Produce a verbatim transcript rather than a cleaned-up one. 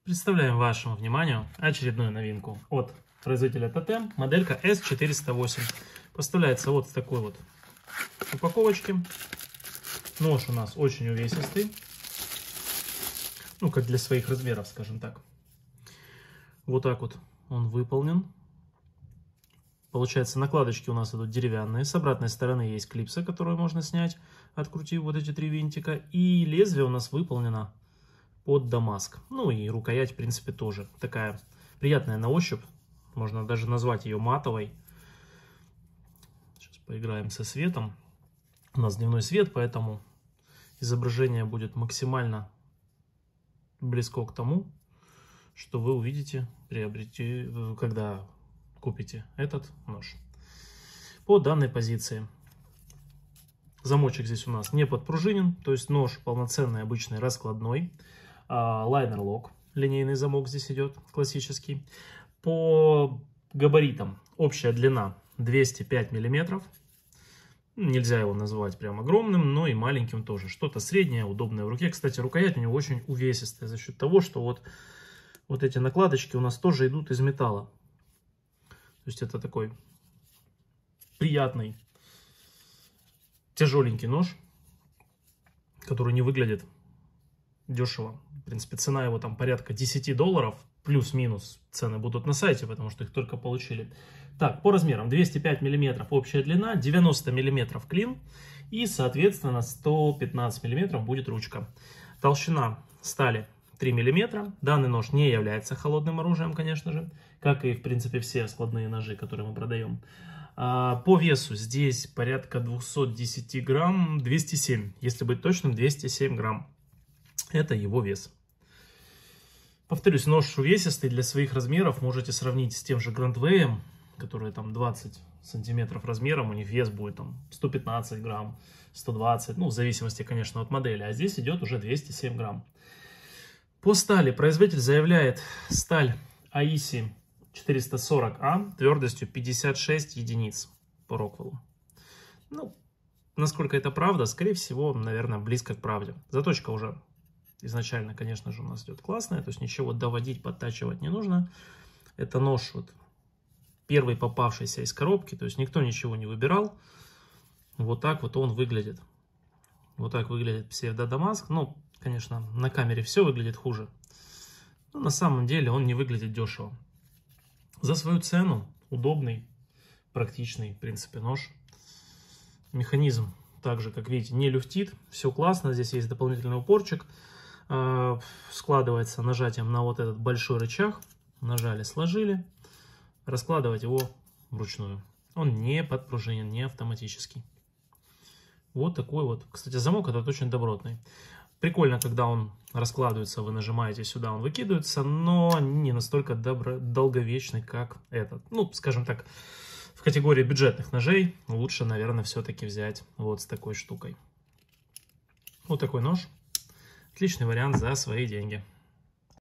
Представляем вашему вниманию очередную новинку от производителя Тотем. Моделька эс четыреста восемь. Поставляется вот в такой вот упаковочке. Нож у нас очень увесистый. Ну, как для своих размеров, скажем так. Вот так вот он выполнен. Получается, накладочки у нас идут деревянные. С обратной стороны есть клипса, которую можно снять, открутив вот эти три винтика. И лезвие у нас выполнено под дамаск. Ну и рукоять, в принципе, тоже такая приятная на ощупь. Можно даже назвать ее матовой. Сейчас поиграем со светом. У нас дневной свет, поэтому изображение будет максимально близко к тому, что вы увидите, приобретете, когда купите этот нож. По данной позиции. Замочек здесь у нас не подпружинен, то есть нож полноценный, обычный, раскладной. Лайнер-лок, линейный замок здесь идет, классический. По габаритам общая длина двести пять миллиметров. Нельзя его назвать прям огромным, но и маленьким тоже. Что-то среднее, удобное в руке. Кстати, рукоять у него очень увесистая за счет того, что вот, вот эти накладочки у нас тоже идут из металла. То есть это такой приятный, тяжеленький нож, который не выглядит дешево. В принципе, цена его там порядка десяти долларов. Плюс-минус цены будут на сайте, потому что их только получили. Так, по размерам двести пять миллиметров общая длина, девяносто миллиметров клин и, соответственно, сто пятнадцать миллиметров будет ручка. Толщина стали три миллиметра. Данный нож не является холодным оружием, конечно же, как и, в принципе, все складные ножи, которые мы продаем. По весу здесь порядка двухсот десяти грамм, двести семь, если быть точным, двести семь грамм. Это его вес. Повторюсь, нож увесистый, для своих размеров можете сравнить с тем же Грандвеем, который там двадцать сантиметров размером, у них вес будет там сто пятнадцать грамм, сто двадцать, ну в зависимости, конечно, от модели, а здесь идет уже двести семь грамм. По стали производитель заявляет сталь Аиси четыреста сорок А твердостью пятьдесят шесть единиц по Роквеллу. Ну, насколько это правда, скорее всего, наверное, близко к правде. Заточка уже изначально, конечно же, у нас идет классная, то есть ничего доводить, подтачивать не нужно. Это нож вот первый попавшийся из коробки, то есть никто ничего не выбирал. Вот так вот он выглядит. Вот так выглядит псевдодамаск. Ну, конечно, на камере все выглядит хуже. Но на самом деле он не выглядит дешево. За свою цену удобный, практичный, в принципе, нож. Механизм также, как видите, не люфтит. Все классно. Здесь есть дополнительный упорчик. Складывается нажатием на вот этот большой рычаг. Нажали, сложили. Раскладывать его вручную. Он не подпружинен, не автоматический. Вот такой вот. Кстати, замок этот очень добротный. Прикольно, когда он раскладывается, вы нажимаете сюда, он выкидывается, но не настолько добро, долговечный, как этот. Ну, скажем так, в категории бюджетных ножей лучше, наверное, все-таки взять вот с такой штукой. Вот такой нож. Отличный вариант за свои деньги.